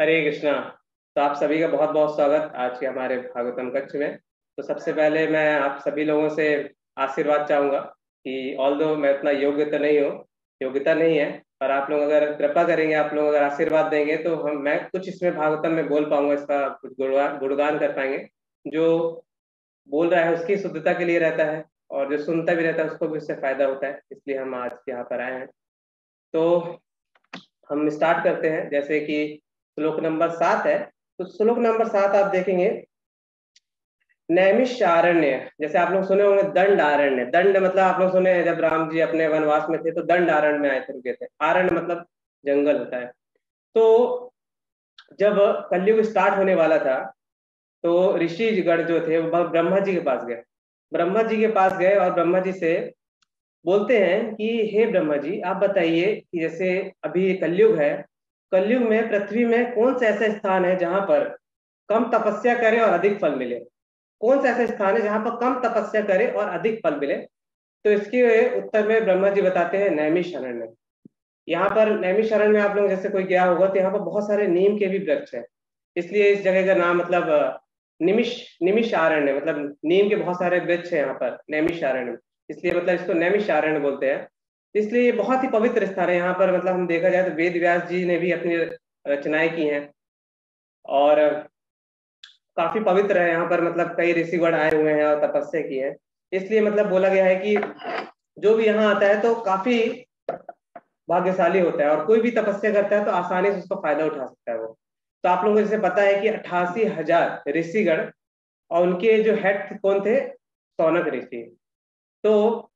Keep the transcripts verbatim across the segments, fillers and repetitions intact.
हरे कृष्णा। तो आप सभी का बहुत बहुत स्वागत आज के हमारे भागवतम कक्ष में। तो सबसे पहले मैं आप सभी लोगों से आशीर्वाद चाहूंगा कि ऑल दो मैं उतना योग्य तो नहीं हूँ, योग्यता नहीं है, पर आप लोग अगर कृपा करेंगे, आप लोग अगर आशीर्वाद देंगे तो हम मैं कुछ इसमें भागवतम में बोल पाऊंगा, इसका कुछ गुणगान गुणगान कर पाएंगे। जो बोल रहा है उसकी शुद्धता के लिए रहता है, और जो सुनता भी रहता है उसको भी उससे फायदा होता है, इसलिए हम आज यहाँ पर आए हैं। तो हम स्टार्ट करते हैं। जैसे कि श्लोक नंबर सात है, तो श्लोक नंबर सात आप देखेंगे, नैमिषारण्य। जैसे आप लोग सुने होंगे दंड आरण्य। दंड मतलब आप लोग सुने हैं, जब राम जी अपने वनवास में थे तो दंड आरण्य में आए थे, रुके थे। आरण्य मतलब जंगल होता है। तो जब कलयुग स्टार्ट होने वाला था तो ऋषिगण जो थे वो ब्रह्मा जी के पास गए। ब्रह्मा जी के पास गए और ब्रह्मा जी से बोलते हैं कि हे ब्रह्मा जी, आप बताइए कि जैसे अभी कलयुग है, कलयुग में पृथ्वी में कौन सा ऐसा स्थान है जहां पर कम तपस्या करे और अधिक फल मिले। कौन सा ऐसा स्थान है जहां पर कम तपस्या करे और अधिक फल मिले। तो इसके उत्तर में ब्रह्मा जी बताते हैं नैमिषारण्य। यहाँ पर नैमिषारण्य में आप लोग जैसे कोई गया होगा तो यहाँ पर बहुत सारे नीम के भी वृक्ष है, इसलिए इस जगह का नाम मतलब अ, निमिष निमिषारण्य, मतलब नीम के बहुत सारे वृक्ष है यहाँ पर नैमिषारण्य, इसलिए मतलब इसको नैमिषारण्य बोलते हैं। इसलिए ये बहुत ही पवित्र स्थान है। यहाँ पर मतलब हम देखा जाए तो वेद व्यास जी ने भी अपनी रचनाएं की हैं, और काफी पवित्र है यहाँ पर। मतलब कई ऋषिगण आए हुए हैं और तपस्या की है, इसलिए मतलब बोला गया है कि जो भी यहाँ आता है तो काफी भाग्यशाली होता है, और कोई भी तपस्या करता है तो आसानी से उसका फायदा उठा सकता है वो। तो आप लोगों को जैसे पता है कि अट्ठासी हजार ऋषिगण, और उनके जो हेड कौन थे, सौनक ऋषि। तो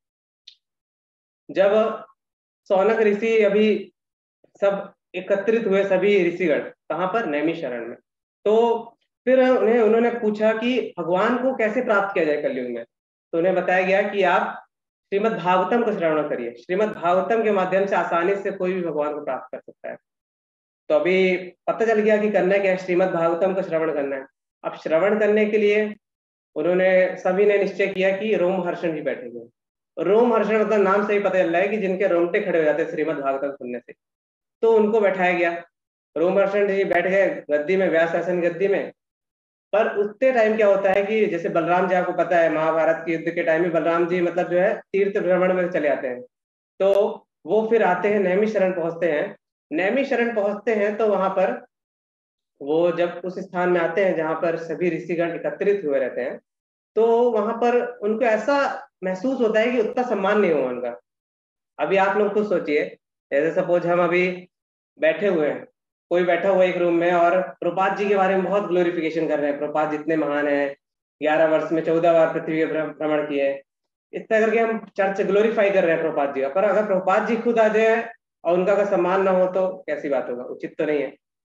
जब सौनक ऋषि अभी सब एकत्रित हुए, सभी ऋषिगण कहाँ पर, नैमिषारण्य में। तो फिर उन्हें उन्होंने पूछा कि भगवान को कैसे प्राप्त किया जाए कलयुग में। तो उन्हें बताया गया कि आप श्रीमद् भागवतम को श्रवण करिए। श्रीमद् भागवतम के माध्यम से आसानी से कोई भी भगवान को प्राप्त कर सकता है। तो अभी पता चल गया कि करना क्या है, श्रीमद् भागवतम को श्रवण करना है। अब श्रवण करने के लिए उन्होंने सभी ने निश्चय किया कि रोमहर्षण जी बैठेंगे। रोमहर्षण मतलब नाम से ही पता चल रहा है कि जिनके रोंगटे खड़े हो जाते हैं श्रीमद् भागवतम सुनने से। तो उनको बैठाया गया। रोमहर्षण जी बैठ गए गद्दी में, व्यास आसन गद्दी में। पर उतने टाइम क्या होता है कि जैसे बलराम जी, आपको पता है महाभारत के युद्ध के टाइम में बलराम जी मतलब जो है तीर्थ भ्रमण में चले आते हैं। तो वो फिर आते हैं, नैमिषारण्य पहुंचते हैं। नैमिषारण्य पहुंचते हैं तो वहां पर वो जब उस स्थान में आते हैं जहां पर सभी ऋषिगण एकत्रित हुए रहते हैं, तो वहां पर उनको ऐसा महसूस होता है कि उतना सम्मान नहीं हुआ उनका। अभी आप लोग खुद सोचिए, जैसे सपोज हम अभी बैठे हुए हैं, कोई बैठा हुआ एक रूम में और प्रभुपाद जी के बारे में बहुत ग्लोरिफिकेशन कर रहे हैं, प्रभुपाद जितने महान है, ग्यारह वर्ष में चौदह बार पृथ्वी के भ्रम- भ्रमण किए, इस तरह करके हम चर्च ग्लोरीफाई कर रहे हैं प्रभुपाद जी का। पर अगर प्रभुपाद जी खुद आ जाए और उनका अगर सम्मान ना हो तो कैसी बात होगा, उचित तो नहीं है।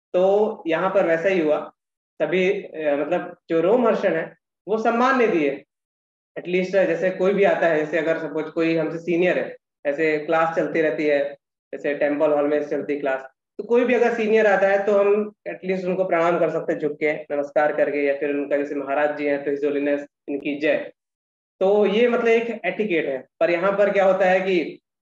तो यहाँ पर वैसा ही हुआ। सभी अ, मतलब जो रोमहर्षण है वो सम्मान नहीं दिए। एटलीस्ट जैसे कोई भी आता है, जैसे अगर सपोज कोई हमसे सीनियर है, ऐसे क्लास चलती रहती है, जैसे टेम्पल हॉल में चलती क्लास, तो कोई भी अगर सीनियर आता है तो हम एटलीस्ट उनको प्रणाम कर सकते हैं, झुक के नमस्कार करके, या फिर उनका जैसे महाराज जी हैं तो हिज होलीनेस इनकी जय। तो ये मतलब एक एटिकेट है। पर यहाँ पर क्या होता है कि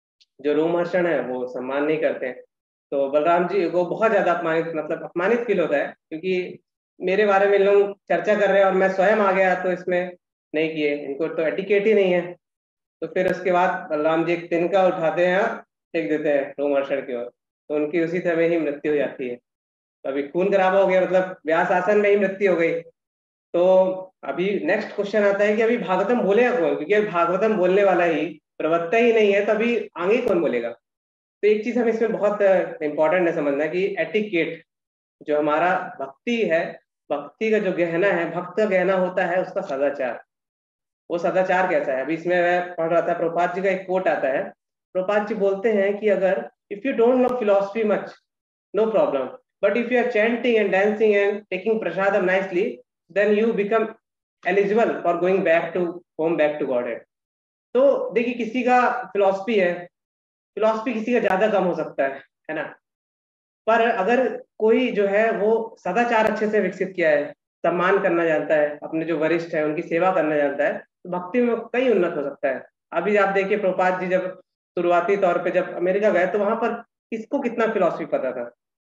जो रोमहर्षण है वो सम्मान नहीं करते हैं। तो बलराम जी को बहुत ज्यादा अपमानित, मतलब अपमानित फील होता है, क्योंकि मेरे बारे में लोग चर्चा कर रहे हैं और मैं स्वयं आ गया तो इसमें नहीं किए, इनको तो एटिकेट ही नहीं है। तो फिर उसके बाद बलराम जी एक तिनका उठाते हैं और फेंक देते हैं रोमहर्षण की ओर, तो उनकी उसी समय ही मृत्यु हो जाती है। तो अभी खून खराबा हो गया, मतलब व्यास आसन में ही मृत्यु हो गई। तो अभी नेक्स्ट क्वेश्चन आता है कि अभी भागवतम बोलेगा कौन, क्योंकि अभी भागवतम बोलने वाला ही प्रवक्ता ही नहीं है, तो अभी आगे कौन बोलेगा। तो एक चीज हमें इसमें बहुत इंपॉर्टेंट है समझना कि एटिकेट, जो हमारा भक्ति है, भक्ति का जो गहना है, भक्त का गहना होता है उसका सदाचार। वो सदाचार कैसा है, अभी इसमें मैं पढ़ रहा था, प्रभुपाद जी का एक कोट आता है। प्रभुपाद जी बोलते हैं कि अगर if you don't know philosophy much, no problem, but if you are chanting and dancing and taking prasadam nicely, then you become eligible for going back to home, back to God. तो देखिए, किसी का फिलोसफी है, philosophy किसी का ज्यादा कम हो सकता है है ना। पर अगर कोई जो है वो सदाचार अच्छे से विकसित किया है, सम्मान करना जानता है, अपने जो वरिष्ठ है उनकी सेवा करना जानता है, तो भक्ति में कई उन्नत हो सकता है। अभी आप देखिए, प्रभुपाद जी जब शुरुआती तौर पे जब अमेरिका गए तो वहां पर किसको कितना फिलोसफी पता था।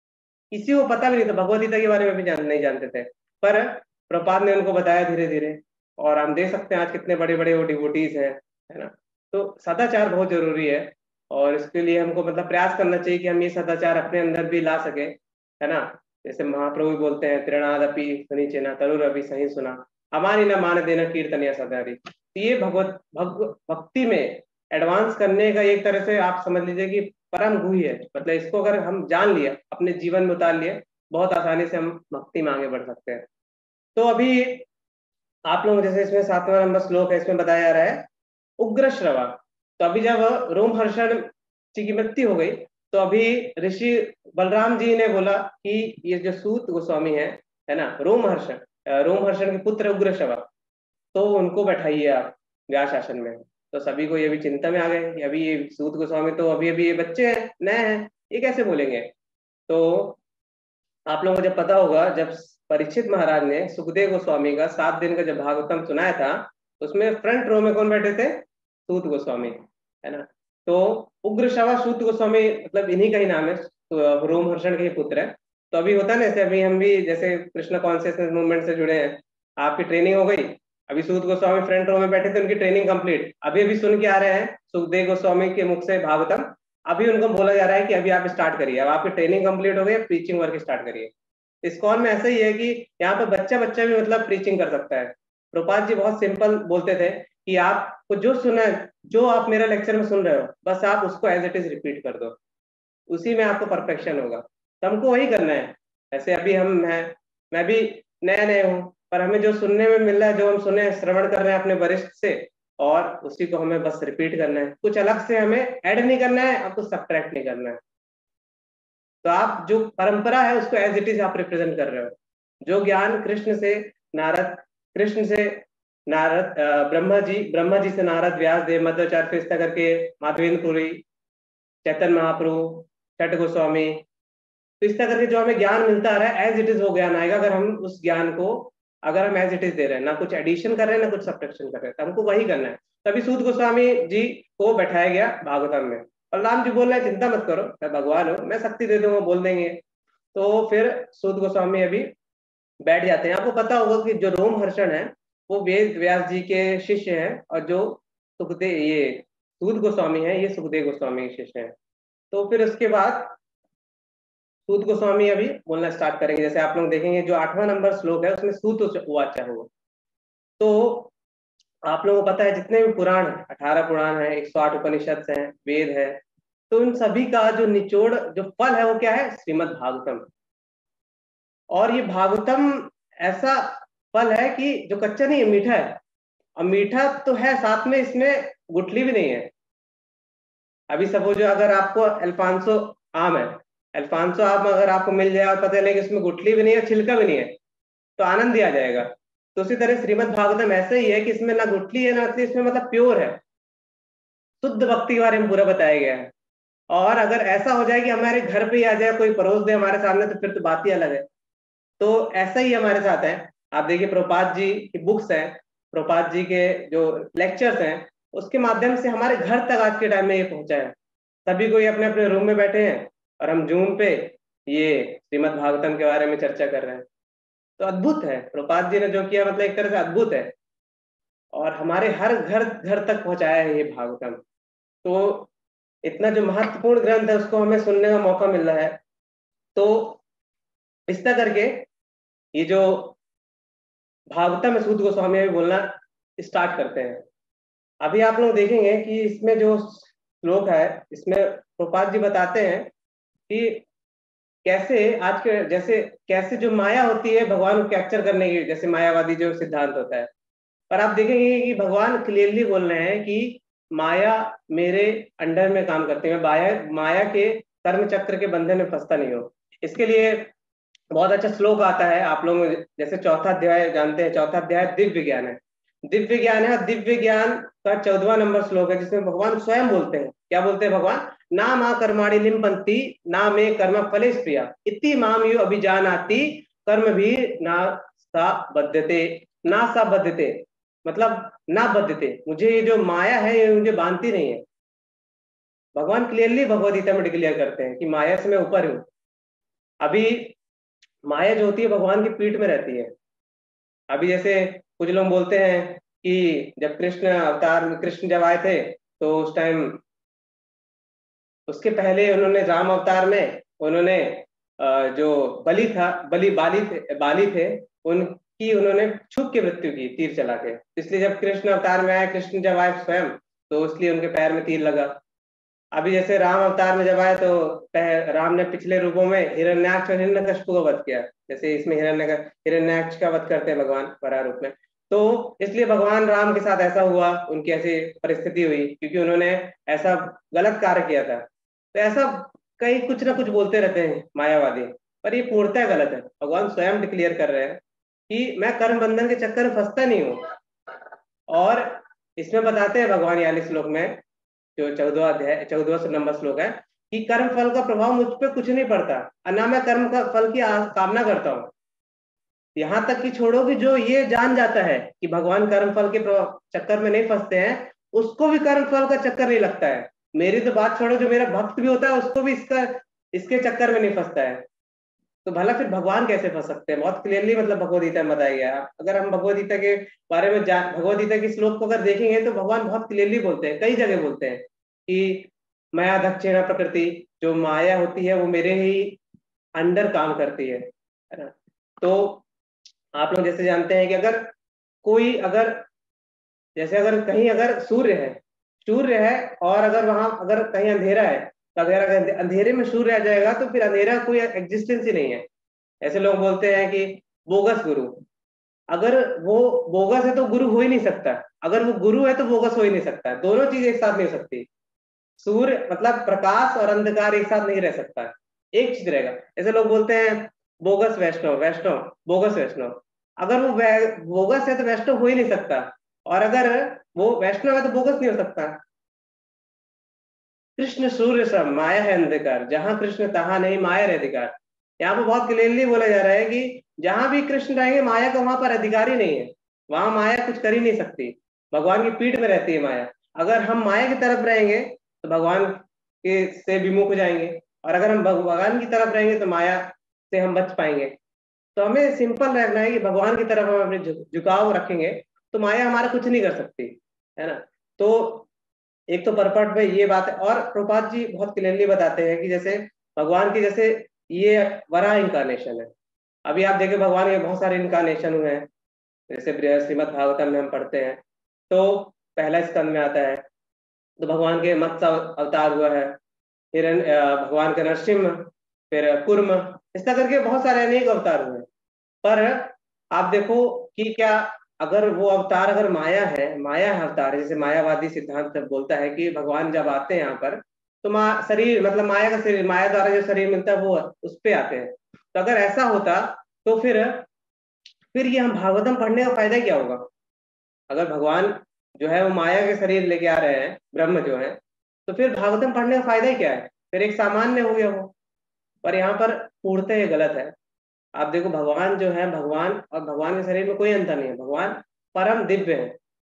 किसी को पता भी नहीं था, भगवद गीता के बारे में भी जान नहीं जानते थे, पर प्रभुपाद ने उनको बताया धीरे धीरे। और हम देख सकते हैं आज कितने बड़े बड़े वो डिवोटीज हैं, है ना। तो सदाचार बहुत जरूरी है, और इसके लिए हमको मतलब प्रयास करना चाहिए कि हम ये सदाचार अपने अंदर भी ला सके, है ना। जैसे महाप्रभु भी बोलते हैं, त्रिणादपि सुनिचेना तरुरपि सही सुना, हमारी न मान देना कीर्तन या सदारी। तो ये भगवत भग, भक्ति में एडवांस करने का एक तरह से आप समझ लीजिए कि परम गुही है। मतलब इसको अगर हम जान लिया, अपने जीवन में उतार लिए, बहुत आसानी से हम भक्ति में आगे बढ़ सकते हैं। तो अभी आप लोग जैसे इसमें सातवां नंबर श्लोक है, इसमें बताया जा रहा है उग्र श्रवा। तो अभी जब रोमहर्षण जी की मृत्यु हो गई, तो अभी ऋषि बलराम जी ने बोला कि ये जो सूत गोस्वामी है है ना, रोमहर्षण रोमहर्षण के पुत्र उग्र श्रवा, तो उनको बैठाइए आप व्यास आसन में। तो सभी को ये भी चिंता में आ गए कि अभी ये सूत गोस्वामी तो अभी अभी ये बच्चे हैं, नए हैं, ये कैसे बोलेंगे। तो आप लोगों को जब पता होगा, जब परीक्षित महाराज ने सुखदेव गोस्वामी का सात दिन का जब भागवतम सुनाया था, उसमें फ्रंट रो में कौन बैठे थे, सूत गोस्वामी, है ना। तो उग्र श्रवा सूत गोस्वामी मतलब इन्हीं का ही नाम है, तो रोमहर्षण के ही पुत्र है। तो अभी होता है ना, जैसे अभी हम भी जैसे कृष्ण कॉन्शियसनेस मूवमेंट से जुड़े हैं, आपकी ट्रेनिंग हो गई, अभी सूत गोस्वामी फ्रंट रो में बैठे थे, उनकी ट्रेनिंग कंप्लीट, अभी अभी सुन के आ रहे हैं सुखदेव गोस्वामी के मुख से भागवतम, अभी उनको बोला जा रहा है कि अभी आप स्टार्ट करिए, अब आपकी ट्रेनिंग कंप्लीट हो गई, प्रीचिंग वर्क स्टार्ट करिए। इस कॉल में ऐसा ही है कि यहाँ पर बच्चा बच्चा भी मतलब प्रीचिंग कर सकता है। प्रभुपाद जी बहुत सिंपल बोलते थे कि आपको जो सुना है, जो आप मेरा लेक्चर में सुन रहे हो, बस आप उसको एज इट इज रिपीट कर दो, उसी में आपको परफेक्शन होगा। तो हमको वही करना है। ऐसे अभी हम मैं मैं भी नया नया हूँ, पर हमें जो सुनने में मिल रहा है, जो हम सुने श्रवण कर रहे हैं अपने वरिष्ठ से, और उसी को हमें बस रिपीट करना है, कुछ अलग से हमें ऐड नहीं करना है और कुछ सब्ट्रैक्ट नहीं करना है। तो आप जो परंपरा है उसको एज इट इज आप रिप्रेजेंट कर रहे हो। जो ज्ञान कृष्ण से नारद, कृष्ण से नारद, ब्रह्मा जी, ब्रह्मा जी से नारद, व्यास देव, मध्वाचार्य, फिर इस तरह करके माधवेंद्र पुरी, चैतन्य महाप्रभु, छठ गोस्वामी, तो इस तरह करके जो हमें ज्ञान मिलता रहा है, एज इट इज वो ज्ञान आएगा अगर हम उस ज्ञान को, अगर हम एज इट इज दे रहे हैं, ना कुछ एडिशन कर रहे हैं ना कुछ सब्ट्रैक्शन कर रहे हैं, तो हमको वही करना है। तभी सूत गोस्वामी जी को बैठाया गया भागवतम में, और राम जी बोल रहे हैं चिंता मत करो, मैं भगवान हूँ, मैं शक्ति दे दूंगा, बोल देंगे। तो फिर सूत गोस्वामी अभी बैठ जाते हैं। आपको पता होगा कि जो रोमहर्षण है वो वेद व्यास जी के शिष्य हैं, और जो सुखदेव ये सूत गोस्वामी है ये सुखदेव गोस्वामी के शिष्य हैं। तो फिर उसके बाद सूत गोस्वामी अभी बोलना स्टार्ट करेंगे। जैसे आप लोग देखेंगे जो आठवां नंबर श्लोक है उसमें सूत उवाचा हुआ। तो आप लोगों को पता है जितने भी पुराण है, अठारह पुराण है, एक सौ आठ उपनिषद है, वेद है, तो उन सभी का जो निचोड़, जो फल है वो क्या है, श्रीमद् भागवतम। और ये भागवतम ऐसा फल है कि जो कच्चा नहीं है, मीठा है, और मीठा तो है, साथ में इसमें गुठली भी नहीं है। अभी सपोज अगर आपको अल्फांसो आम है, अल्फांसो आम अगर आपको मिल जाए और पता चले कि इसमें गुठली भी नहीं है, छिलका भी नहीं है, तो आनंद ही आ जाएगा। तो उसी तरह श्रीमद् भागवतम ऐसे ही है कि इसमें ना गुठली है ना, इसमें मतलब प्योर है, शुद्ध भक्ति के बारे में पूरा बताया गया है। और अगर ऐसा हो जाए कि हमारे घर पे ही आ जाए, कोई परोस दे हमारे सामने, तो फिर तो बात ही अलग है। तो ऐसा ही हमारे साथ है। आप देखिए प्रभुपाद जी की बुक्स हैं, प्रभुपाद जी के जो लेक्चर्स हैं, उसके माध्यम से हमारे घर तक आज के टाइम में ये पहुंचा है। सभी कोई अपने अपने रूम में बैठे हैं और हम जूम पे ये श्रीमद् भागवतम के बारे में चर्चा कर रहे हैं। तो अद्भुत है प्रभुपाद जी ने जो किया, मतलब एक तरह से अद्भुत है, और हमारे हर घर घर तक पहुंचाया है ये भागवतम। तो इतना जो महत्वपूर्ण ग्रंथ है उसको हमें सुनने का मौका मिल रहा है। तो इस तरह करके ये जो भागवतम में सूत गोस्वामी भी बोलना स्टार्ट करते हैं। अभी आप लोग देखेंगे कि इसमें जो श्लोक है, इसमें प्रभुपाद जी बताते हैं कि कैसे आज के, जैसे कैसे जो माया होती है भगवान को कैप्चर करने की, जैसे मायावादी जो सिद्धांत होता है, पर आप देखेंगे कि भगवान क्लियरली बोल रहे हैं कि माया मेरे अंडर में काम करती है, मैं माया माया के कर्म चक्र के बंधन में फंसता नहीं हूँ। इसके लिए बहुत अच्छा श्लोक आता है, आप लोग जैसे चौथा अध्याय जानते हैं, चौथा अध्याय दिव्य ज्ञान है, दिव्य ज्ञान है। दिव्य ज्ञान का चौदहवां नंबर श्लोक है, जिसमें भगवान स्वयं बोलते हैं, क्या बोलते हैं भगवान, ना माँ कर्माणि लिम्पन्ति ना मे कर्म फले प्रिया इति माम यू अभिजानाति कर्म भी ना सा बद्धते, ना सा बद्धते, मतलब ना बद्धते, मुझे ये जो माया है ये मुझे बांधती नहीं है। भगवान क्लियरली भगवद गीता में डिक्लेयर करते हैं कि माया से मैं ऊपर हूँ। अभी माया जो होती है भगवान की पीठ में रहती है। अभी जैसे कुछ लोग बोलते हैं कि जब कृष्ण अवतार में कृष्ण जब आए थे तो उस टाइम, उसके पहले उन्होंने राम अवतार में उन्होंने अ, जो बलि था, बलि बाली थे बाली थे, उनकी उन्होंने छुप के मृत्यु की तीर चला के। इसलिए जब कृष्ण अवतार में आए, कृष्ण जब आए स्वयं, तो इसलिए उनके पैर में तीर लगा। अभी जैसे राम अवतार में जब आए तो पह- राम ने पिछले रूपों में हिरण्याक्ष और हिरण्यकशिपु का वध किया, जैसे इसमें हिरण्य हिरण्याक्ष का वध करते हैं भगवान वराह रूप में। तो इसलिए भगवान राम के साथ ऐसा हुआ, उनकी ऐसी परिस्थिति हुई क्योंकि उन्होंने ऐसा गलत कार्य किया था। तो ऐसा कई कुछ ना कुछ बोलते रहते हैं मायावादी, पर ये पूर्णतः गलत है। भगवान स्वयं डिक्लेयर कर रहे हैं कि मैं कर्म बंधन के चक्कर में फंसता नहीं हूँ। और इसमें बताते हैं भगवान याली श्लोक में, जो चौदह अध्याय चौदह नंबर श्लोक है, कि कर्म फल का प्रभाव मुझ पे कुछ नहीं पड़ता और ना मैं कर्म का फल की आ- कामना करता हूँ। यहां तक कि छोड़ो कि जो ये जान जाता है कि भगवान कर्म फल के प्रभाव- चक्कर में नहीं फंसते हैं, उसको भी कर्म फल का चक्कर नहीं लगता है। मेरी तो बात छोड़ो, जो मेरा भक्त भी होता है उसको भी इसका इसके चक्कर में नहीं फंसता है। तो भला फिर भगवान कैसे फंस सकते हैं? बहुत क्लियरली मतलब भगवद गीता में बताया गया है। अगर हम भगवद गीता के बारे में जान भगवद गीता के श्लोक को अगर देखेंगे तो भगवान बहुत क्लियरली बोलते हैं, कई जगह बोलते हैं कि माया दक्षिणा प्रकृति, जो माया होती है वो मेरे ही अंडर काम करती है है ना। तो आप लोग जैसे जानते हैं कि अगर कोई अगर जैसे अगर कहीं अगर सूर्य है सूर्य है और अगर वहां अगर कहीं अंधेरा है, तो अगर अगर अंधेरे में सूर्य आ जाएगा तो फिर अंधेरा कोई एग्जिस्टेंस ही नहीं है। ऐसे लोग बोलते हैं कि बोगस गुरु। अगर वो बोगस है तो गुरु हो ही नहीं सकता, अगर वो गुरु है तो बोगस हो ही नहीं सकता, दोनों चीज एक साथ नहीं हो सकती। सूर्य मतलब प्रकाश और अंधकार एक साथ नहीं रह सकता, एक चीज रहेगा। ऐसे लोग बोलते हैं बोगस वैष्णव, वैष्णव बोगस वैष्णव। अगर वो वै- बोगस है तो वैष्णव हो ही नहीं सकता, और अगर वो वैष्णव है तो बोगस नहीं हो सकता। कृष्ण सूर्य सब माया है अंधकार, जहां कृष्ण तहां नहीं माया है अधिकार। यहाँ पे बहुत क्लियरली बोला जा रहा है कि जहां भी कृष्ण रहेंगे माया का वहां पर अधिकार ही नहीं है, वहां माया कुछ कर ही नहीं सकती। भगवान की पीठ में रहती है माया। अगर हम माया की तरफ रहेंगे तो भगवान के से विमुख हो जाएंगे, और अगर हम भगवान की तरफ रहेंगे तो माया से हम बच पाएंगे। तो हमें सिंपल रहना है कि भगवान की तरफ हम अपने झु- झुकाव रखेंगे तो माया हमारा कुछ नहीं कर सकती, है ना। तो एक तो परपट में ये बात है, और प्रभुपाद जी बहुत क्लियरली बताते हैं कि जैसे भगवान की जैसे ये वराह इंकारनेशन है। अभी आप देखें भगवान के बहुत सारे इंकारनेशन हुए हैं, जैसे बृहद श्रीमद् भागवतम में हम पढ़ते हैं तो पहला स्कंद में आता है तो भगवान के मत्स्य अवतार हुआ है, फिर अ, भगवान का नरसिंह, फिर कुर्म, इस तरह करके बहुत सारे अनेक अवतार हुए हैं। पर आप देखो कि क्या अगर वो अवतार अगर माया है, माया है अवतार, जैसे मायावादी सिद्धांत जब बोलता है कि भगवान जब आते हैं यहाँ पर तो माँ शरीर मतलब माया का शरीर, माया द्वारा जो शरीर मिलता है वो उस पे आते हैं। तो अगर ऐसा होता तो फिर फिर ये हम भागवतम पढ़ने का फायदा क्या होगा? अगर भगवान जो है वो माया के शरीर लेके आ रहे हैं, ब्रह्म जो है, तो फिर भागवतम पढ़ने का फायदा ही क्या है? फिर एक सामान्य हो गया वो। पर यहाँ पर पूर्णतः ये गलत है। आप देखो भगवान जो है, भगवान और भगवान के शरीर में कोई अंतर नहीं है, भगवान परम दिव्य है,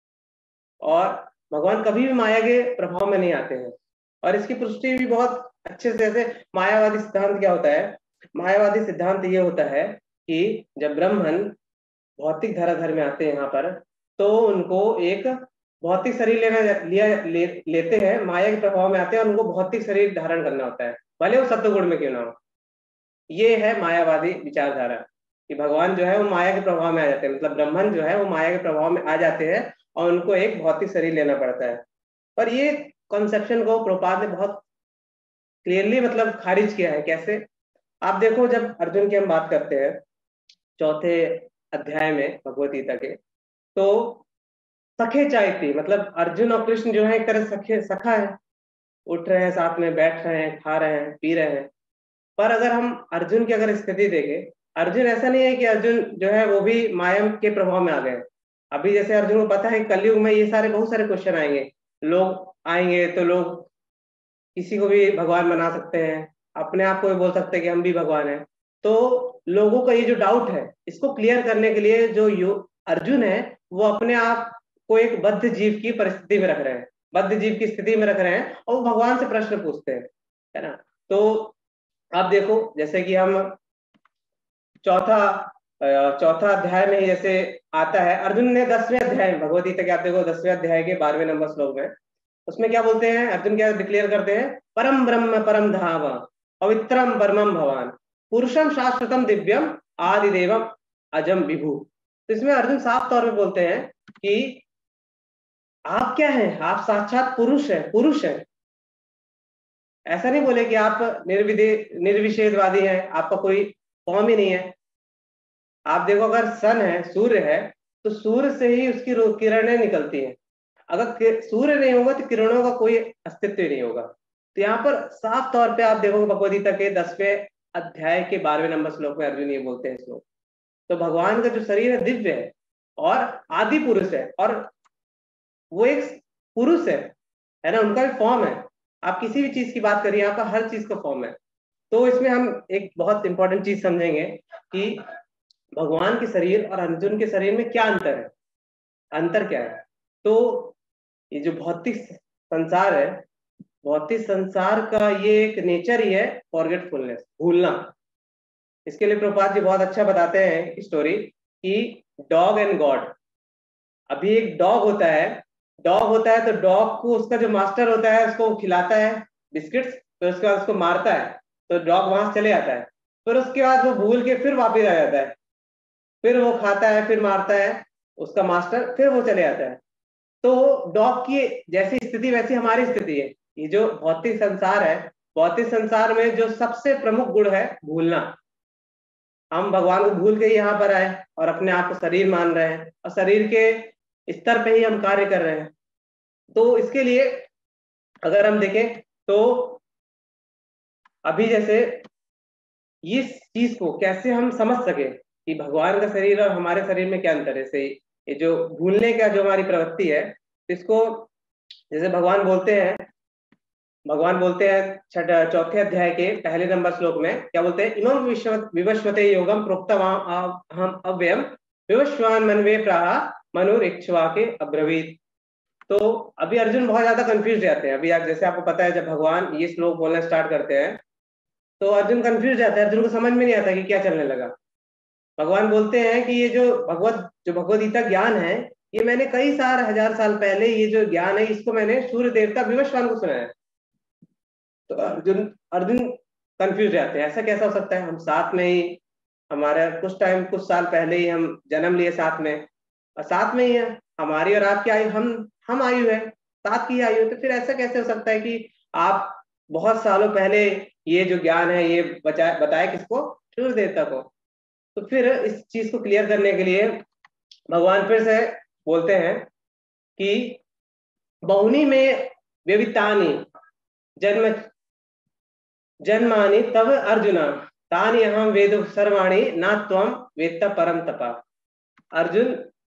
और भगवान कभी भी माया के प्रभाव में नहीं आते हैं। और इसकी पुष्टि भी बहुत अच्छे से, जैसे मायावादी सिद्धांत क्या होता है, मायावादी सिद्धांत ये होता है कि जब ब्राह्मण भौतिक धराधर में आते हैं यहाँ पर, तो उनको एक भौतिक शरीर लेना लिया ले, लेते हैं, माया के प्रभाव में आते हैं और उनको भौतिक शरीर धारण करना होता है, भले वो सत्वगुण में क्यों ना हो। ये है मायावादी विचारधारा कि भगवान जो है वो माया के प्रभाव में आ जाते हैं, मतलब ब्राह्मण जो है वो माया के प्रभाव में आ जाते हैं और उनको एक भौतिक शरीर लेना पड़ता है। पर ये कॉन्सेप्शन को प्रभुपाद ने बहुत क्लियरली मतलब खारिज किया है। कैसे? आप देखो जब अर्जुन की हम बात करते हैं चौथे अध्याय में भगवत गीता के, तो सखे चाहती मतलब अर्जुन और कृष्ण जो है एक तरह से सखे सखा है, उठ रहे हैं साथ में, बैठ रहे हैं, खा रहे हैं, पी रहे हैं। पर अगर हम अर्जुन की अगर स्थिति देखें, अर्जुन ऐसा नहीं है कि अर्जुन जो है वो भी माया के प्रभाव में आ गए। अभी जैसे अर्जुन को पता है कलयुग में ये सारे बहुत सारे क्वेश्चन आएंगे, लोग आएंगे तो लोग किसी को भी भगवान बना सकते हैं, अपने आप को भी बोल सकते हैं कि हम भी भगवान हैं। तो लोगों का ये जो डाउट है इसको क्लियर करने के लिए जो यु अर्जुन है वो अपने आप को एक बद्ध जीव की परिस्थिति में रख रहे हैं, बद्ध जीव की स्थिति में रख रहे हैं और वो भगवान से प्रश्न पूछते हैं, है ना। तो आप देखो जैसे कि हम चौथा चौथा अध्याय में ही जैसे आता है, अर्जुन ने दसवें अध्याय में भगवद गीता के आप देखो दसवें अध्याय के बारहवें नंबर श्लोक में, उसमें क्या बोलते हैं अर्जुन, क्या डिक्लेयर करते हैं, परम ब्रह्म परम धाम पवित्रम परमम भवान पुरुषम शाश्वतम दिव्यम आदिदेवम अजम विभु। तो इसमें अर्जुन साफ तौर पे बोलते हैं कि आप क्या हैं, आप साक्षात पुरुष हैं, पुरुष हैं। ऐसा नहीं बोले कि आप निर्विधि निर्विषेदवादी हैं, आपका कोई फॉर्म ही नहीं है। आप देखो अगर सन है, सूर्य है, तो सूर्य से ही उसकी किरणें निकलती हैं। अगर सूर्य नहीं होगा तो किरणों का कोई अस्तित्व ही नहीं होगा। तो यहाँ पर साफ तौर पे आप देखोगे भगवद गीता के दसवें अध्याय के बारहवें नंबर श्लोक में अर्जुन ये बोलते हैं श्लोक। तो भगवान का जो शरीर है दिव्य है और आदि पुरुष है, और वो एक पुरुष है, है ना, उनका भी फॉर्म है। आप किसी भी चीज की बात करिए, यहाँ पर हर चीज का फॉर्म है। तो इसमें हम एक बहुत इंपॉर्टेंट चीज समझेंगे कि भगवान के शरीर और अर्जुन के शरीर में क्या अंतर है। अंतर क्या है, तो ये जो भौतिक संसार है, भौतिक संसार का ये एक नेचर ही है फॉरगेटफुलनेस, भूलना। इसके लिए प्रभुपाद जी बहुत अच्छा बताते हैं स्टोरी कि डॉग एंड गॉड। अभी एक डॉग होता है, डॉग होता है तो डॉग को उसका जो मास्टर होता है उसको खिलाता है बिस्किट्स, फिर उसके बाद उसको मारता है, तो डॉग वहां से चले जाता है। फिर उसके बाद वो भूल के फिर वापिस आ जाता है, फिर वो खाता है, फिर मारता है उसका मास्टर, फिर वो चले जाता है। तो डॉग की जैसी स्थिति वैसी हमारी स्थिति है। ये जो भौतिक संसार है, भौतिक संसार में जो सबसे प्रमुख गुण है भूलना। हम भगवान को भूल के यहाँ पर आए और अपने आप को शरीर मान रहे हैं, और शरीर के स्तर पे ही हम कार्य कर रहे हैं। तो इसके लिए अगर हम देखें तो अभी जैसे इस चीज को कैसे हम समझ सके कि भगवान का शरीर और हमारे शरीर में क्या अंतर है, से ये जो भूलने का जो हमारी प्रवृत्ति है, इसको जैसे भगवान बोलते हैं, भगवान बोलते हैं छठ चौथे अध्याय के पहले नंबर श्लोक में क्या बोलते हैं, इमं विवस्वते योगम प्रोक्तवाम हम अव्ययम विवस्वान मनवे प्राहा मनुरिक्ष्वा के अब्रवीत। तो अभी अर्जुन बहुत ज्यादा कंफ्यूज रहते हैं। अभी आप जैसे आपको पता है जब भगवान ये श्लोक बोलना स्टार्ट करते हैं तो अर्जुन कंफ्यूज रहता है, अर्जुन को समझ में नहीं आता कि क्या चलने लगा। भगवान बोलते हैं कि ये जो भगवत जो भगवद गीता ज्ञान है, ये मैंने कई साल हजार साल पहले ये जो ज्ञान है इसको मैंने सूर्य देवता विवस्वान को सुनाया। तो अर्जुन अर्जुन कंफ्यूज रहते हैं, ऐसा कैसा हो सकता है, हम साथ में ही, हमारा कुछ टाइम कुछ साल पहले ही हम जन्म लिए साथ में, और साथ में ही है हमारी और आपकी आयु, हम हम आयु है साथ की आयु, तो फिर ऐसा कैसे हो सकता है कि आप बहुत सालों पहले ये जो ज्ञान है ये बचाए बताए किसको, सूर्य देवता को। तो फिर इस चीज को क्लियर करने के लिए भगवान फिर से बोलते हैं कि बहुनी में व्यवितानी जन्म जन्मानि तब अर्जुना तानि अहम वेद सर्वाणी ना त्वम वेत्ता परम तपा। अर्जुन,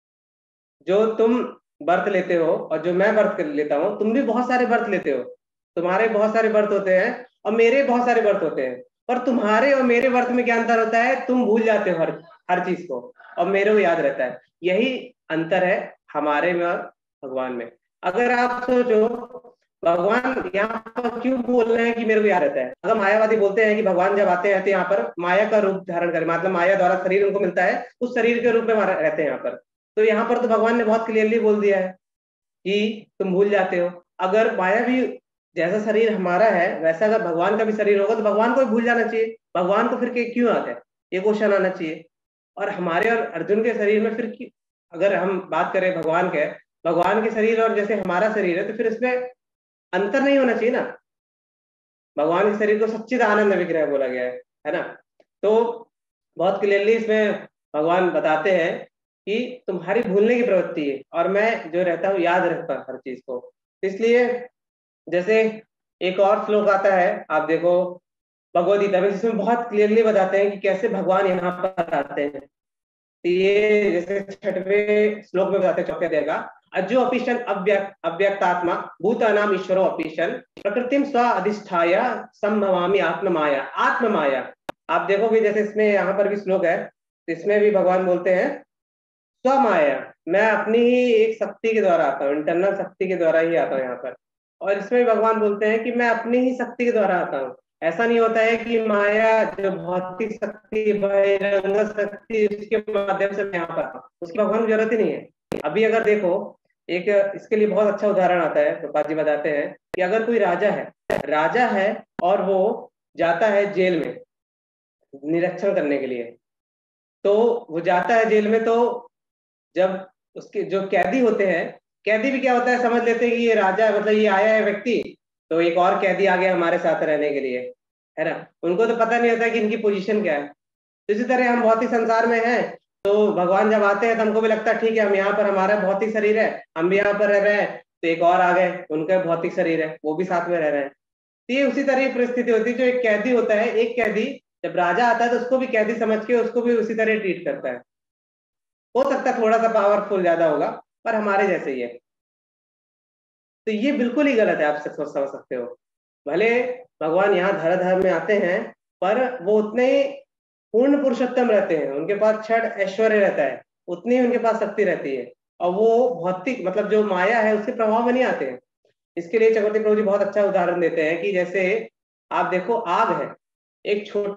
जो तुम बर्थ लेते हो और जो मैं बर्थ लेता हूँ, तुम भी बहुत सारे बर्थ लेते हो, तुम्हारे बहुत सारे बर्थ होते हैं और मेरे बहुत सारे बर्थ होते हैं, पर तुम्हारे और मेरे बर्थ में क्या अंतर होता है, तुम भूल जाते हो हर हर चीज को और मेरे को याद रहता है। यही अंतर है हमारे में और भगवान में। अगर आप सोचो भगवान यहाँ पर क्यों बोल रहे हैं कि मेरे को याद रहता है, अगर मायावादी बोलते हैं कि भगवान जब आते हैं तो यहाँ पर माया का रूप धारण कर, मतलब माया द्वारा शरीर उनको मिलता है, उस शरीर के रूप में रहते हैं यहाँ पर, तो यहाँ पर तो भगवान ने बहुत क्लियरली बोल दिया है कि तुम भूल जाते हो। अगर माया भी जैसा शरीर हमारा है वैसा अगर भगवान का भी शरीर होगा तो भगवान को भी भूल जाना चाहिए, भगवान को फिर क्यों आता है, ये क्वेश्चन आना चाहिए। और हमारे और अर्जुन के शरीर में फिर अगर हम बात करें भगवान के भगवान के शरीर और जैसे हमारा शरीर है, तो फिर इसमें अंतर नहीं होना चाहिए ना। भगवान के शरीर को सच्चिदानंद विग्रह बोला गया है, है ना। तो बहुत क्लियरली इसमें भगवान बताते हैं कि तुम्हारी भूलने की प्रवृत्ति है और मैं जो रहता हूँ याद रखता हूँ हर चीज को। इसलिए जैसे एक और श्लोक आता है, आप देखो भगवद गीता में, जिसमें बहुत क्लियरली बताते हैं कि कैसे भगवान यहाँ पर आते हैं। तो ये जैसे छठवें श्लोक में बताते हैं चौथे अध्याय का, अजो अपिशन अव्यक्त अव्यक्तात्मा भूतानाम ईश्वरो अपिशन प्रकृतिम स्व अधिष्ठाय संभवामि आत्ममाया आत्ममाया। आप देखोगे जैसे इसमें यहाँ पर भी श्लोक है, तो इसमें भी भगवान बोलते हैं स्वमाया, मैं अपनी ही एक शक्ति के द्वारा आता हूँ, इंटरनल शक्ति के द्वारा ही आता हूँ यहाँ पर। और इसमें भगवान बोलते हैं कि मैं अपनी ही शक्ति के द्वारा आता हूँ। ऐसा नहीं होता है कि माया जो भौतिक शक्ति, बहिरंग शक्ति, उसके माध्यम से मैं यहाँ पर हूं। उसकी भगवान की जरूरत ही नहीं है। अभी अगर देखो, एक इसके लिए बहुत अच्छा उदाहरण आता है, प्रभुपाद जी बताते हैं कि अगर कोई राजा है राजा है और वो जाता है जेल में निरीक्षण करने के लिए, तो वो जाता है जेल में, तो जब उसके जो कैदी होते हैं, कैदी भी क्या होता है, समझ लेते हैं कि ये राजा है, मतलब ये आया है व्यक्ति, तो एक और कैदी आ गया हमारे साथ रहने के लिए, है ना। उनको तो पता नहीं होता कि इनकी पोजीशन क्या है। तो इसी तरह हम भौतिक संसार में हैं, तो भगवान जब आते हैं तो हमको भी लगता है ठीक है, हम यहाँ पर, हमारा भौतिक शरीर है, हम भी यहाँ पर रह रहे हैं, तो एक और आ गए, उनका भौतिक शरीर है, वो भी साथ में रह रहे हैं। तो ये उसी तरह की परिस्थिति होती है। जो एक कैदी होता है, एक कैदी जब राजा आता है तो उसको भी कैदी समझ के उसको भी उसी तरह ट्रीट करता है। हो सकता है थोड़ा सा पावरफुल ज्यादा होगा, पर हमारे जैसे ही है। तो ये बिल्कुल ही गलत है, आप सब समझ सकते हो। भले भगवान यहाँ धराधाम में आते हैं, पर वो उतने ही पूर्ण पुरुषोत्तम रहते हैं, उनके पास छठ ऐश्वर्य रहता है, उतनी ही उनके पास शक्ति रहती है, और वो भौतिक मतलब जो माया है उसके प्रभाव में नहीं आते हैं। इसके लिए चक्रवर्ती प्रभु जी बहुत अच्छा उदाहरण देते हैं कि जैसे आप देखो, आग है, एक छोटी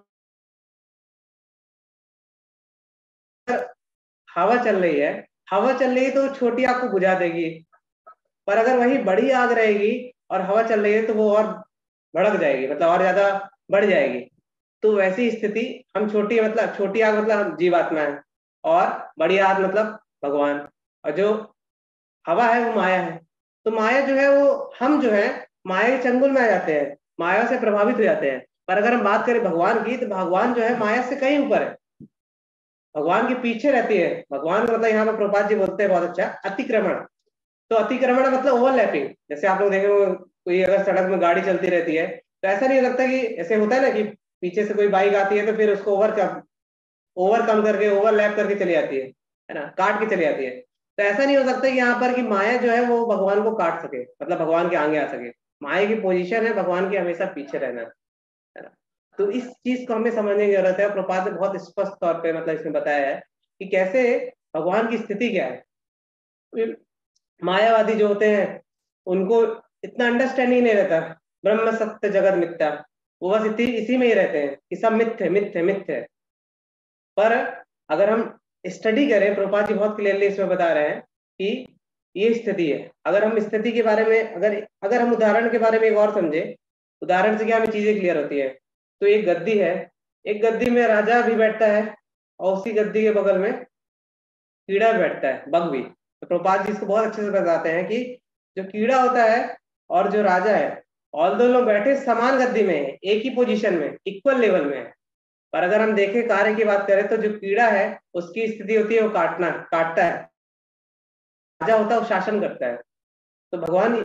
हवा चल रही है, हवा चल रही है तो छोटी आग को बुझा देगी, पर अगर वही बड़ी आग रहेगी और हवा चल रही है तो वो और भड़क जाएगी, मतलब और ज्यादा बढ़ जाएगी। तो वैसी स्थिति, हम छोटी मतलब छोटी आग मतलब हम जीवात्मा है, और बड़ी आग मतलब भगवान, और जो हवा है वो माया है। तो माया जो है वो, हम जो है माया के चंगुल में आ जाते हैं, माया से प्रभावित हो जाते हैं। पर अगर हम बात करें भगवान की, तो भगवान जो है माया से कहीं ऊपर है, भगवान के पीछे रहती है। भगवान का मतलब यहाँ पर प्रभुपाद जी बोलते हैं बहुत अच्छा, अतिक्रमण। तो अतिक्रमण मतलब ओवरलैपिंग। जैसे आप लोग देखे हो, कोई अगर सड़क में गाड़ी चलती रहती है, तो ऐसा नहीं हो सकता कि ऐसे होता है ना कि पीछे से कोई बाइक आती है तो फिर उसको ओवर कम ओवर कम करके ओवरलैप करके चली जाती है है ना, काट के चली जाती है। तो ऐसा नहीं हो सकता कि यहाँ पर कि माया जो है वो भगवान को काट सके, मतलब भगवान के आगे आ सके। माया की पोजीशन है भगवान के हमेशा पीछे रहना, है ना। तो इस चीज को हमें समझने की जरूरत है, और प्रपात ने बहुत स्पष्ट तौर पे मतलब इसमें बताया है कि कैसे भगवान की स्थिति क्या है। मायावादी जो होते हैं उनको इतना अंडरस्टैंडिंग नहीं रहता, ब्रह्म सत्य जगत मिथ्या, वो बस इसी इसी में ही रहते हैं कि सब मिथ्य मिथ्य मिथ्य है। पर अगर हम स्टडी करें, प्रभुपाद जी बहुत क्लियरली इसमें बता रहे हैं कि ये स्थिति है। अगर हम स्थिति के बारे में, अगर अगर हम उदाहरण के बारे में एक और समझे, उदाहरण से क्या हमें चीजें क्लियर होती है। तो एक गद्दी है, एक गद्दी में राजा भी बैठता है, और उसी गद्दी के बगल में कीड़ा भी बैठता है, बग भी। तो प्रभुपाद जी इसको बहुत अच्छे से बताते हैं कि जो कीड़ा होता है और जो राजा है, ऑल दो लोग बैठे समान गद्दी में है, एक ही पोजीशन में, इक्वल लेवल में है। पर अगर हम देखें कार्य की बात करें, तो जो कीड़ा है उसकी स्थिति होती है वो काटना काटता है, राजा होता है वो शासन करता है। तो भगवान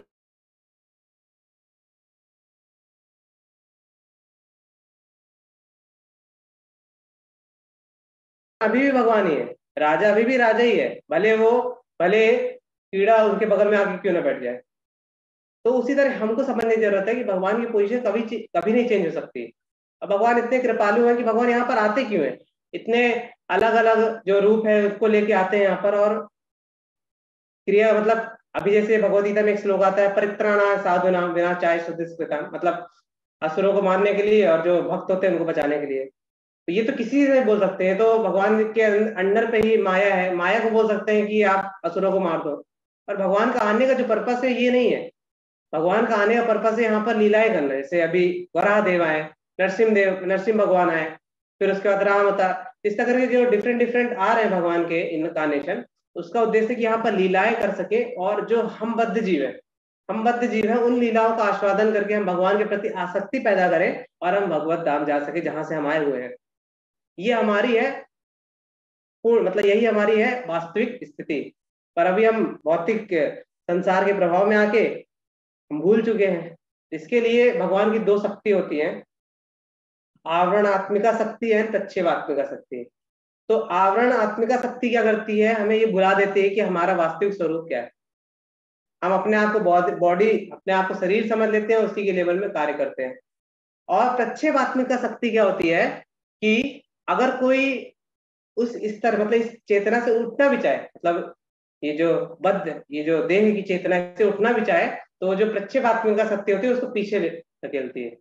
अभी भी भगवान ही है, राजा अभी भी राजा ही है, भले वो भले कीड़ा उनके बगल में आके क्यों ना बैठ जाए। तो उसी तरह हमको समझने की जरूरत है कि भगवान की पोजीशन कभी कभी नहीं चेंज हो सकती। अब भगवान इतने कृपालु हैं कि भगवान यहाँ पर आते क्यों है, इतने अलग अलग जो रूप है उसको लेके आते हैं यहाँ पर, और क्रिया मतलब अभी जैसे भगवद गीता में एक श्लोक आता है, परित्राणा साधुना विनाशाय सुदुष्कृता, मतलब असुरों को मारने के लिए और जो भक्त होते हैं उनको बचाने के लिए। तो ये तो किसी से बोल सकते हैं, तो भगवान के अंडर पे ही माया है, माया को बोल सकते हैं कि आप असुरों को मार दो। और भगवान का आने का जो पर्पस है ये नहीं है, भगवान का आने का पर्पस है यहाँ पर लीलाएं करना। जैसे अभी वराह देव आए, नरसिंह देव नरसिंह भगवान आए, फिर उसके बाद राम अवतार, इस तरह के जो डिफरेंट डिफरेंट आ रहे हैं भगवान के इनकारनेशन, उसका उद्देश्य कि यहाँ पर लीलाएं कर सके, और जो हम बद्ध जीव है हम बद्ध जीव है उन लीलाओं का आस्वादन करके हम भगवान के प्रति आसक्ति पैदा करें, और हम भगवत धाम जा सके जहां से हम आए हुए हैं। ये हमारी है पूर्ण, मतलब यही हमारी है वास्तविक स्थिति। पर अभी हम भौतिक संसार के प्रभाव में आके हम भूल चुके हैं। इसके लिए भगवान की दो शक्ति होती हैं, आवरणात्मिका शक्ति है, तच्छेवात्मिका शक्ति। तो आवरण आत्मिका शक्ति क्या करती है, हमें ये भुला देती है कि हमारा वास्तविक स्वरूप क्या है। हम अपने आप को बॉडी, अपने आप को शरीर समझ लेते हैं, उसी के लेवल में कार्य करते हैं। और प्रक्षेपात्मिका शक्ति क्या होती है कि अगर कोई उस स्तर मतलब इस चेतना से उठना भी चाहे, मतलब ये जो बद्ध ये जो देह की चेतना से उठना भी चाहे, तो जो प्रक्षेपात्मिका शक्ति होती है उसको पीछे धकेलती है।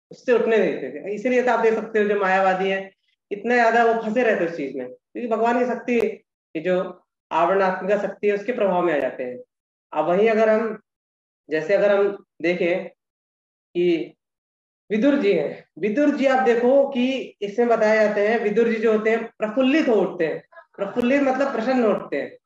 उससे उठने नहीं देते थे। इसीलिए तो आप देख सकते हो जो मायावादी है इतना ज्यादा वो फंसे रहते उस चीज में, क्योंकि भगवान की शक्ति की जो आवरणात्मिका शक्ति है उसके प्रभाव में आ जाते हैं। अब वहीं अगर हम जैसे अगर हम देखें कि विदुर जी हैं, विदुर जी आप देखो कि इसमें बताए जाते हैं विदुर जी जो होते हैं प्रफुल्लित हो उठते हैं, प्रफुल्लित मतलब प्रसन्न हो उठते हैं।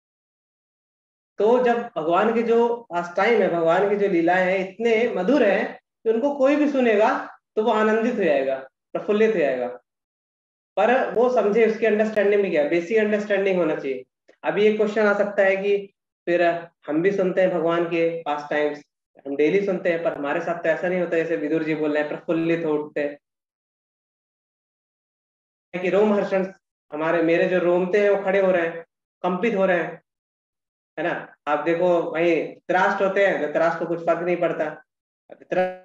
तो जब भगवान के जो पास टाइम है, भगवान की जो लीलाएं हैं इतने मधुर हैं कि उनको कोई भी सुनेगा तो वो आनंदित हो जाएगा, प्रफुल्लित हो जाएगा। पर वो समझे उसकी अंडरस्टैंडिंग में क्या, बेसिक अंडरस्टैंडिंग होना चाहिए। अभी एक क्वेश्चन आ सकता है कि फिर हम भी सुनते हैं भगवान के पास टाइम्स, हम डेली सुनते हैं, पर हमारे साथ तो ऐसा नहीं होता जैसे विदुर जी बोल रहे हैं प्रफुल्लित हो उठते हैं कि रोमहर्षण, हमारे मेरे जो रोमते हैं वो खड़े हो रहे हैं, कंपित हो रहे हैं, है ना। आप देखो वही धृतराष्ट्र होते हैं, धृतराष्ट्र को कुछ फर्क नहीं पड़ता, धृतराष्ट्र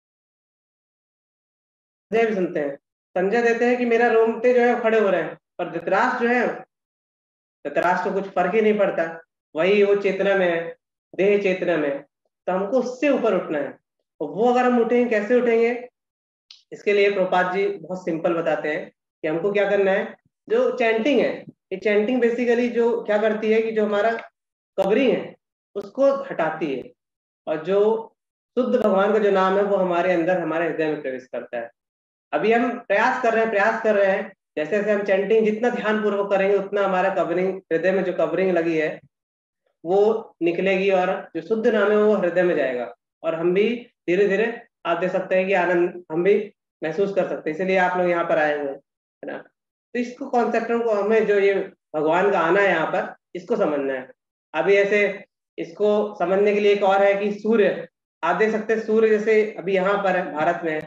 संजय भी सुनते हैं, संजय देते हैं कि मेरा रोमते जो है वो खड़े हो रहे हैं, पर धृतराष्ट्र जो है, धृतराष्ट्र को कुछ फर्क ही नहीं पड़ता, वही वो चेतना में है, देह चेतना में है। तो हमको उससे ऊपर उठना है। और वो अगर हम उठेंगे कैसे उठेंगे, इसके लिए प्रभुपाद जी बहुत सिंपल बताते हैं कि हमको क्या करना है। जो चैंटिंग है, ये चैंटिंग बेसिकली जो क्या करती है कि जो हमारा कवरिंग है उसको हटाती है, और जो शुद्ध भगवान का जो नाम है वो हमारे अंदर हमारे हृदय में प्रवेश करता है। अभी हम प्रयास कर रहे हैं प्रयास कर रहे हैं जैसे जैसे हम चैंटिंग जितना ध्यान पूर्वक करेंगे उतना हमारा कवरिंग, हृदय में जो कवरिंग लगी है वो निकलेगी, और जो शुद्ध नाम है वो हृदय में जाएगा, और हम भी धीरे धीरे आप देख सकते हैं कि आनंद हम भी महसूस कर सकते हैं। इसलिए आप लोग यहाँ पर आए हुए हैं, है ना। तो इसको कॉन्सेप्ट को हमें जो ये भगवान का आना है यहाँ पर इसको समझना है। अभी ऐसे इसको समझने के लिए एक और है कि सूर्य, आप देख सकते हैं सूर्य जैसे अभी यहाँ पर है भारत में है,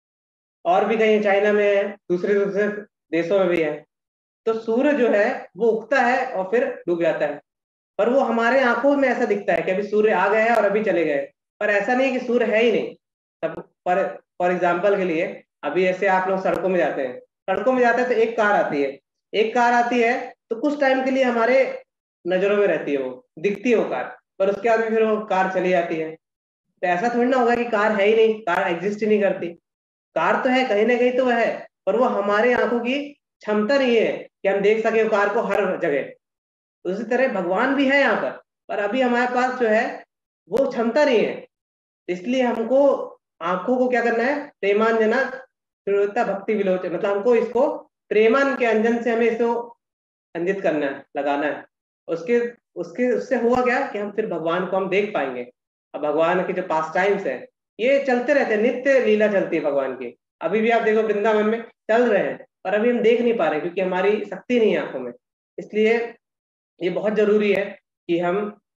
और भी कहीं चाइना में है, दूसरे दूसरे देशों में भी है। तो सूर्य जो है वो उगता है और फिर डूब जाता है, पर वो हमारे आंखों में ऐसा दिखता है कि अभी सूर्य आ गए हैं और अभी चले गए, पर ऐसा नहीं कि सूर्य है ही नहीं। तब पर फॉर एग्जाम्पल के लिए अभी ऐसे आप लोग सड़कों में जाते हैं, सड़कों में जाते हैं तो एक कार आती है, एक कार आती है तो कुछ टाइम के लिए हमारे नजरों में रहती है, वो दिखती है वो कार, पर उसके बाद में फिर वो कार चली जाती है। तो ऐसा थोड़ी ना होगा कि कार है ही नहीं, कार एग्जिस्ट ही नहीं करती, कार तो है कहीं ना कहीं तो वह है, पर वो हमारे आंखों की क्षमता नहीं है कि हम देख सके कार को हर जगह। उसी तरह भगवान भी है यहाँ पर पर अभी हमारे पास जो है वो क्षमता नहीं है। इसलिए हमको आंखों को क्या करना है, प्रेमांजना तीव्रता भक्ति विलोचन, मतलब हमको इसको प्रेमान के अंजन से हमें इसको अंजित करना है, लगाना है। उसके उसके उससे हुआ क्या कि हम फिर भगवान को हम देख पाएंगे। अब भगवान के जो पास टाइम्स है ये चलते रहते हैं, नित्य लीला चलती है भगवान की। अभी भी आप देखो वृंदावन में चल रहे हैं, पर अभी हम देख नहीं पा रहे क्योंकि हमारी शक्ति नहीं है आंखों में। इसलिए ये बहुत जरूरी है कि हम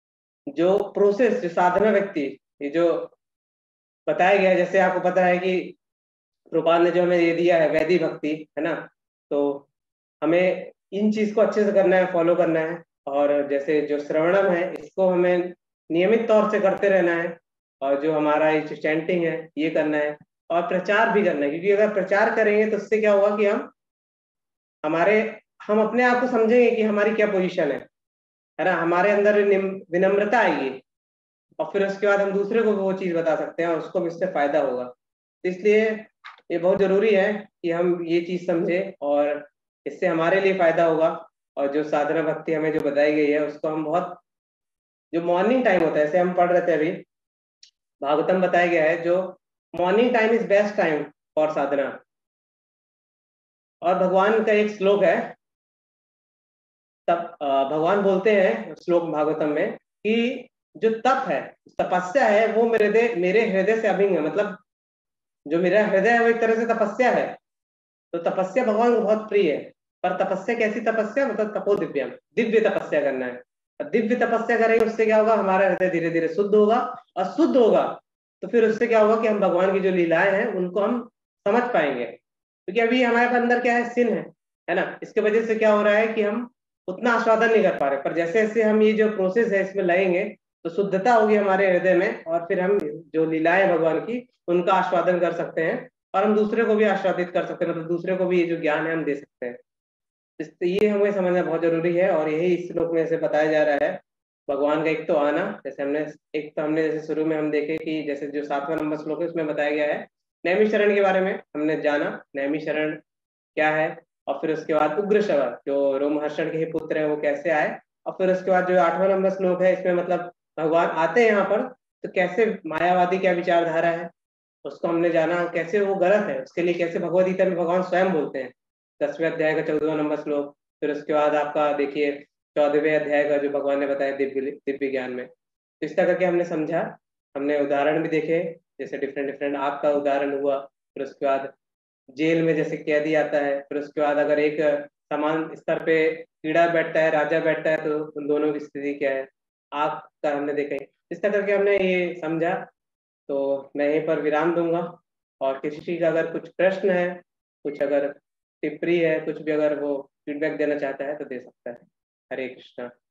जो प्रोसेस, जो साधना व्यक्ति, ये जो बताया गया है, जैसे आपको पता है कि रूपाल ने जो हमें ये दिया है वैदिक भक्ति, है ना। तो हमें इन चीज को अच्छे से करना है, फॉलो करना है, और जैसे जो श्रवणम है इसको हमें नियमित तौर से करते रहना है, और जो हमारा ये चैंटिंग है ये करना है, और प्रचार भी करना है, क्योंकि अगर प्रचार करेंगे तो उससे क्या होगा कि हम हमारे हम अपने आप को समझेंगे कि हमारी क्या पोजीशन है है ना, हमारे अंदर विनम्रता आएगी, और फिर उसके बाद हम दूसरे को भी वो चीज बता सकते हैं और उसको भी इससे फायदा होगा। इसलिए ये बहुत जरूरी है कि हम ये चीज समझें, और इससे हमारे लिए फायदा होगा। और जो साधना भक्ति हमें जो बताई गई है उसको हम बहुत, जो मॉर्निंग टाइम होता है, जैसे हम पढ़ रहे थे अभी भागवतम बताया गया है, जो morning time is best time for sadhana. और भगवान का एक श्लोक है, तब भगवान बोलते हैं श्लोक भागवतम में कि जो तप है, तपस्या है, वो मेरे दे मेरे हृदय से अभिन्न है, मतलब जो मेरा हृदय है वो एक तरह से तपस्या है। तो तपस्या भगवान को बहुत प्रिय है, पर तपस्या कैसी तपस्या, मतलब तपो दिव्यम, दिव्य तपस्या करना है। और दिव्य तपस्या करेंगे उससे क्या होगा, हमारा हृदय धीरे धीरे शुद्ध होगा, और शुद्ध होगा तो फिर उससे क्या होगा कि हम भगवान की जो लीलाएं हैं उनको हम समझ पाएंगे। क्योंकि अभी हमारे अंदर क्या है, सिन है है ना, इसके वजह से क्या हो रहा है कि हम उतना आस्वादन नहीं कर पा रहे, पर जैसे जैसे हम ये जो प्रोसेस है इसमें लगेंगे तो शुद्धता होगी हमारे हृदय में, और फिर हम जो लीलाएं भगवान की उनका आस्वादन कर सकते हैं, और हम दूसरे को भी आस्वादित कर सकते हैं, मतलब दूसरे को भी ये जो ज्ञान है हम दे सकते हैं। इस ये हमें समझना बहुत जरूरी है, और यही इस श्लोक में से बताया जा रहा है भगवान का एक तो आना। जैसे हमने एक तो हमने जैसे शुरू में हम देखे कि जैसे जो सातवां नंबर श्लोक है उसमें बताया गया है नैमिषारण्य के बारे में हमने जाना, नैमिषारण्य क्या है, और फिर उसके बाद उग्रश्रवा जो रोमहर्षण के ही पुत्र है वो कैसे आए, और फिर उसके बाद जो आठवां नंबर श्लोक है इसमें मतलब भगवान आते हैं यहाँ पर तो कैसे मायावादी क्या विचारधारा है उसको हमने जाना, कैसे वो गलत है, उसके लिए कैसे भगवद गीता में भगवान स्वयं बोलते हैं, दसवें अध्याय का चौदहवां नंबर श्लोक। फिर उसके बाद आपका देखिए चौदहवें अध्याय का जो भगवान ने बताया दिव्य दिव्य ज्ञान में, तो इस तरह करके हमने समझा, हमने उदाहरण भी देखे, जैसे डिफरेंट डिफरेंट आग का उदाहरण हुआ, फिर उसके बाद जेल में जैसे कैदी आता है, फिर उसके बाद अगर एक समान स्तर पे कीड़ा बैठता है राजा बैठता है तो उन दोनों की स्थिति क्या है, आग का हमने देखा। इस तरह करके हमने ये समझा, तो मैं यहीं पर विराम दूंगा, और किसी का अगर कुछ प्रश्न है, कुछ अगर टिप्पणी है, कुछ भी अगर वो फीडबैक देना चाहता है तो दे सकता है। हरे कृष्णा।